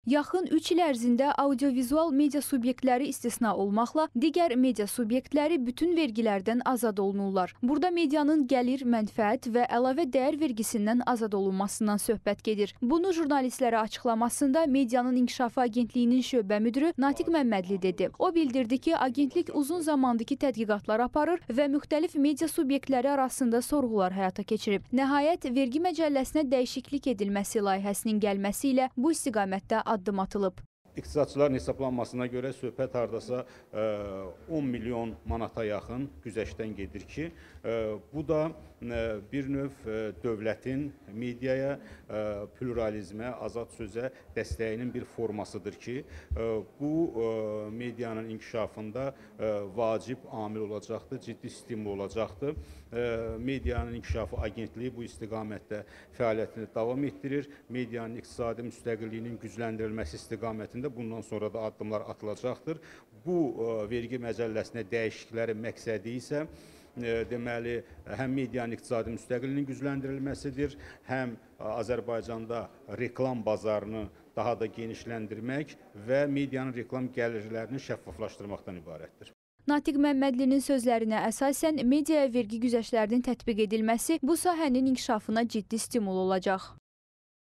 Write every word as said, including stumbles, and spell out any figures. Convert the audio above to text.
Yaxın üç il ərzində audiovizual media subyektləri istisna olmaqla digər media subyektləri bütün vergilərdən azad olunurlar. Burada medianın gəlir, mənfəət və əlavə dəyər vergisindən azad olunmasından söhbət gedir. Bunu jurnalistlərə açıqlamasında Medianın İnkişafı Agentliyinin şöbə müdürü Natiq Məmmədli dedi. O bildirdi ki, agentlik uzun zamandakı tədqiqatlar aparır və müxtəlif media subyektləri arasında sorğular həyata keçirib. Nəhayət, vergi məcəlləsinə dəyişiklik edilməsi layihəsinin gəlməsi ilə bu istiqamətdə addım atılıb. İqtisadçıların hesablanmasına görə söhbət hardasa on milyon manata yaxın güzəştdən gedir ki, bu da bir növ dövlətin mediaya, pluralizmə, azad sözə dəstəyinin bir formasıdır ki, bu medianın inkişafında vacib amil olacaqdır, ciddi stimul olacaqdır. Medianın İnkişafı Agentliyi bu istiqamətdə fəaliyyətini davam etdirir. Medianın iqtisadi müstəqilliyinin gücləndirilməsi istiqamətində bundan sonra da addımlar atılacaqdır. Bu vergi məcəlləsinə dəyişikliklərin məqsədi isə deməli, həm medianın iqtisadi müstəqilliyinin gücləndirilməsidir, həm Azərbaycanda reklam bazarını daha da genişləndirmək və medianın reklam gəlirlərini şəffaflaşdırmaqdan ibarətdir. Natiq Məmmədlinin sözlərinə əsasən mediaya vergi güzəştlərinin tətbiq edilməsi bu sahənin inkişafına ciddi stimul olacaq.